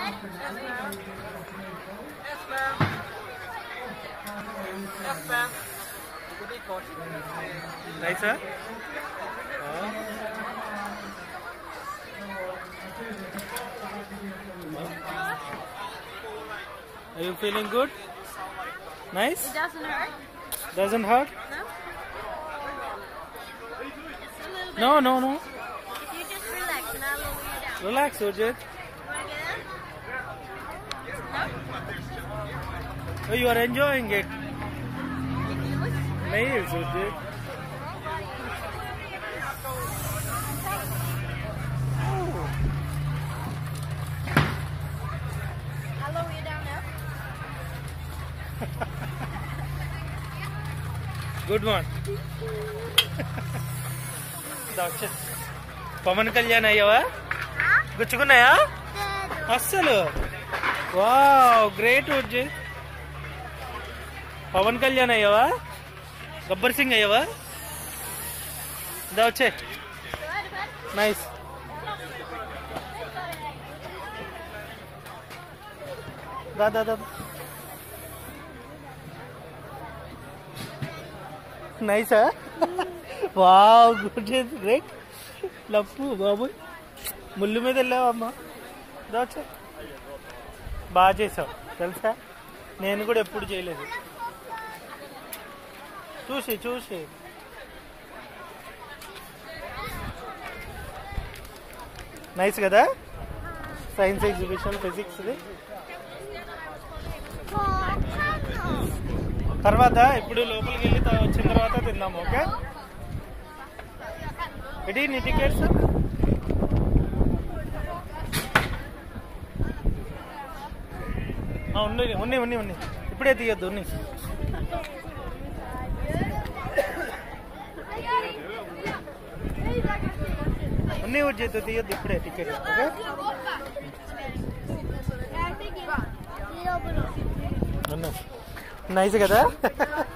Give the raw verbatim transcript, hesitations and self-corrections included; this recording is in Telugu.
Nice, sir. Are you feeling good? Nice? It doesn't hurt? Doesn't hurt? No? No, no, no. If you just relax and I'll lower you down. Relax, Ujit. You want to get in? No? Oh, you are enjoying it. Nice, Ujit. I'll lower you down now. Good one. Pawan Kalyan అయ్యావా? గుచ్చుకున్నాయా అస్సలు? Wow, great Ujjit. పవన్ కళ్యాణ్ అయ్యావా? గబ్బర్ సింగ్ అయ్యావా? దా వచ్చే. నైస్. దా దా దా. నైసా? Wow, good, great. లప్పు బాబు, ముళ్ళు మీద వెళ్ళావా అమ్మా? దాచా, బాగా చేసావు తెలుసా. నేను కూడా ఎప్పుడు చేయలేదు. చూసి చూసి నైస్ కదా. Science exhibition, physics. తర్వాత ఇప్పుడు లోపలికి వెళ్ళి వచ్చిన తర్వాత తిందాము. ఓకే, ఇది నీ టికెట్స్. ఉన్నాయి ఉన్నాయి ఉన్నాయి ఉన్నాయి ఇప్పుడే తీయద్దు. ఉన్నాయి ఉన్నాయి వచ్చేది, తీయద్దు ఇప్పుడే టికెట్. ఓకే, నైస్ కదా.